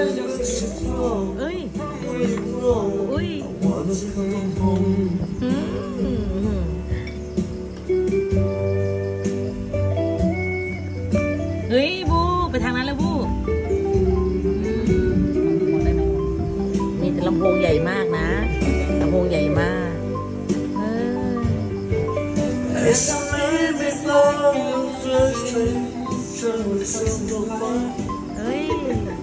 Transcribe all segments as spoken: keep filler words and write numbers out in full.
เอ้ยอุ้ยเฮ้ยบูไปทางนั้นแล้วบูมีแต่ลำโพงใหญ่มากนะลำโพงใหญ่มากเฮ้ย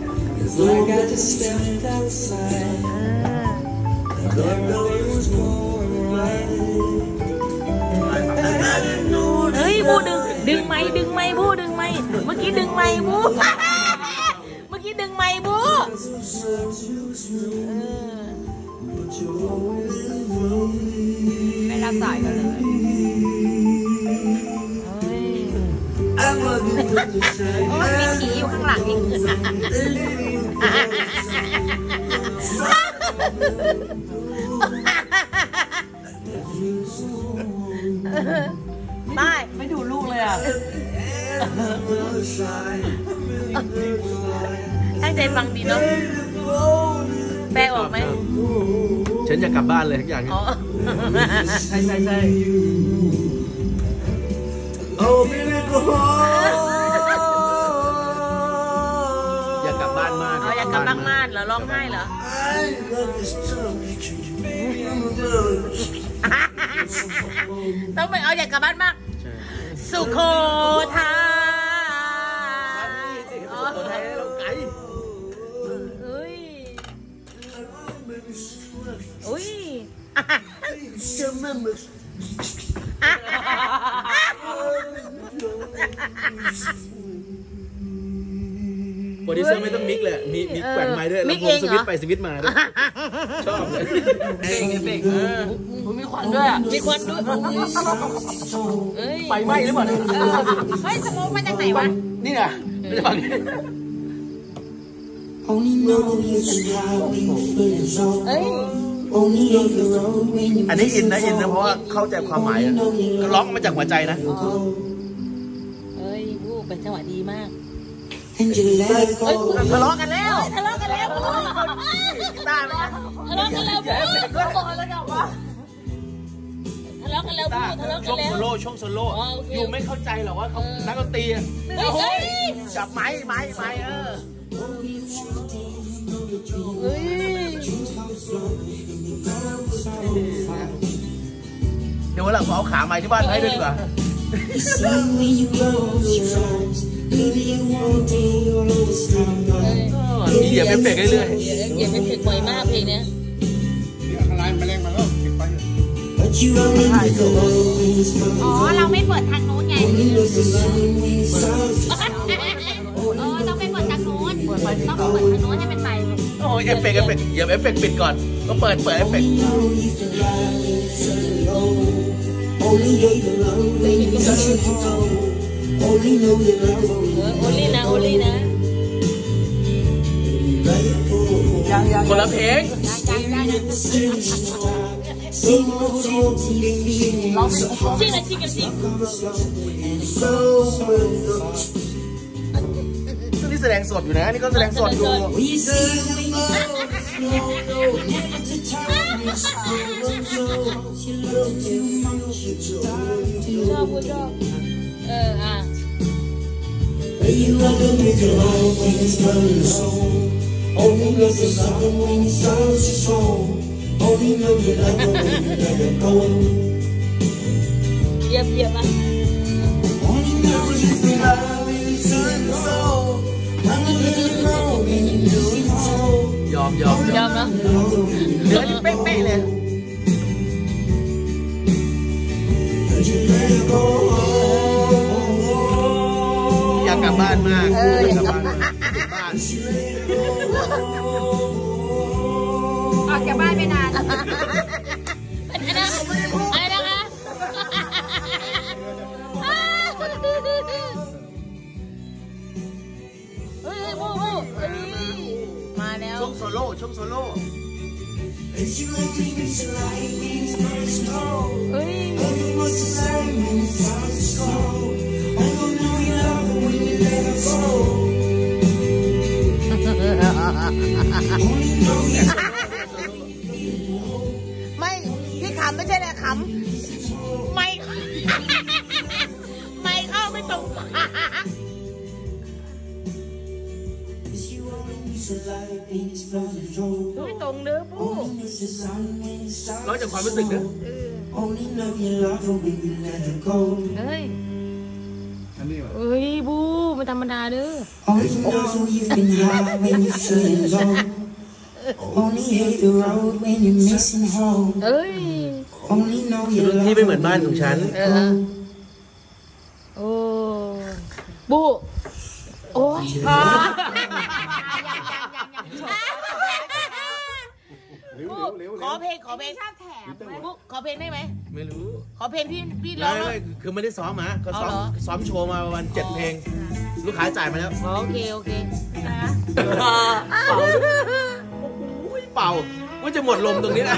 เฮ้ยบูดึงดึงไม้ดึงไม้บูดึงไม้เมื่อกี้ดึงไม้บูเมื่อกี้ดึงไม้บูไม่รับสายกันเลยโอ้ยมีผีอยู่ข้างหลังอีกไม่ไม่ดูลูกเลยอ่ะตั้งใจฟังดีเนาะแปลออกไหมฉันจะกลับบ้านเลยทุกอย่างใช่ใช่ใช่อยากกลับบ้านมากอยากกลับบ้านมากเหรอร้องไห้เหรอต้องไปเอาอยากกลับบ้านมากสุโขทัยสุโขทัยเราไกลอุ้ยอุ้ยโปรดิวเซอร์ไม่ต้องมิกเลยมีมีแกว่งไม้ด้วยแล้ววงสวิตไปสวิตมาด้วยชอบเลยเฟ่งเฟ่งเออมีควันด้วยอ่ะมีควันด้วยไฟไหม้หรือเปล่าเฮ้ยสโมกมาจากไหนวะนี่ไงไม่ใช่ฝั่งนี้เอ้ยอันนี้อินนะอินนะเพราะว่าเข้าใจความหมายร้องมาจากหัวใจนะเฮ้ยบูเป็นจังหวะดีมากทะเลาะกันแล้วทะเลาะกันแล้วตาเลยทะเลาะกันแล้วบูทะเลาะกันแล้วบูทะเลาะกันแล้วช่วงโซโล่ช่วงโซโล่อยู่ไม่เข้าใจหรอกว่าเขานักดนตรีจับไม้ไม้ไม้เออเฮ้ยเดี๋ยววันหลังเอาขาไม้ที่บ้านให้ด้วยดีกว่ามีเหยียบเอฟเฟกต์เรื่อยๆเหยียบเอฟเฟกต์บ่อยมากเพลงเนี้ยนี่อะไรมาเล่นมาแล้วปิดไฟอ๋อเราไม่เปิดทางโน้นไงเออต้องไปเปิดทางโน้นต้องเปิดทางโน้นให้เป็นไฟโอ้เอฟเฟกต์เอฟเฟกต์เหยียบเอฟเฟกต์ปิดก่อนก็เปิดเปิดเอฟเฟกต์โอลี่นะโอลี่นะคนละเพลงร้องซิ่งนะซิ่งกันซิ่งนี่แสดงสดอยู่นะนี่ก็แสดงสดอยู่ชอบพูดชอบเอออ่ะเยี่ยมเยี่ยมอ่ะยอมยอมยอมนะเนื้อนี่เป๊ะๆเลยอยากกลับบ้านมากเอออยากกลับบ้านออกจากบ้านไม่นานอะไรนะอะไรนะคะเฮ้ยบูบูมาแล้วช่วงโซโล่ช่วงโซโล่เฮ้ยไม่ที่ขำไม่ใช่แหละขำไม่ไม่เข้าไม่ตรงไม่ตรงเด้อผู้ร้องจากความรู้สึกเด้อเฮ้ยเฮ้ยบูไม่ธรรมดาเด้อเอ้ยที่ไม่เหมือนบ้านของฉันโอ้บูโอ้ยขอเพลงขอเพลงชอบแถมบุ๊กขอเพลงได้ไหมไม่รู้ขอเพลงพี่พี่ร้องคือไม่ได้ซ้อมมาก็ซ้อมซ้อมโชว์มาประมาณเจ็ดเพลงลูกค้าจ่ายมาแล้วโอเคโอเคนะเป่าเป่าว่าจะหมดลมตรงนี้แหละ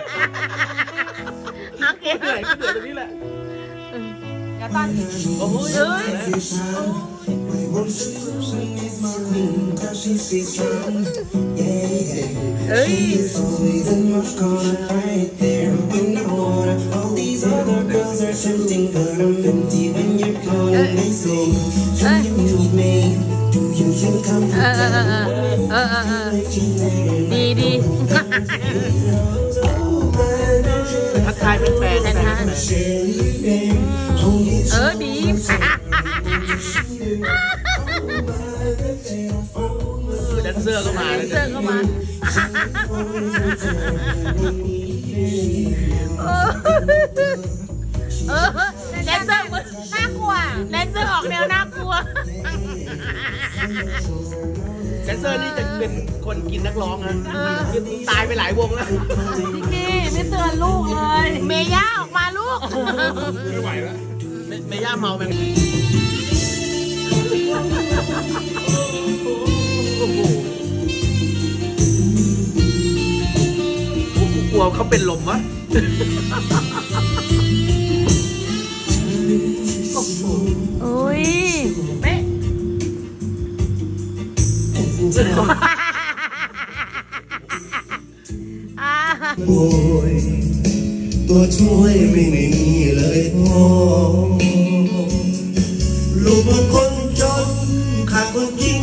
โอเคเหนื่อยก็เหนื่อยตรงนี้แหละอย่าตั้งโอ้โหเฮ้ยเอ้ยดีดีทักทายเป็นแฟนเออดีแดนเซอร์ก็มาแดนเซอร์ก็มาเออแดนเซอร์น่ากลัวแดนเซอร์ออกแนวน่ากลัวแดนเซอร์นี่จะเป็นคนกินนักร้องนะตายไปหลายวงแล้วพี่กี้ไม่เตือนลูกเลยเมย่าออกมาลูกไม่ไหวแล้วเมย่าเมาแมงกลัวเขาเป็นลมวะโอ้ยเป๊ะโอ้ยตัวช่วยไม่มีเลยพ่อลูกเป็นคนจนขาดคนจริง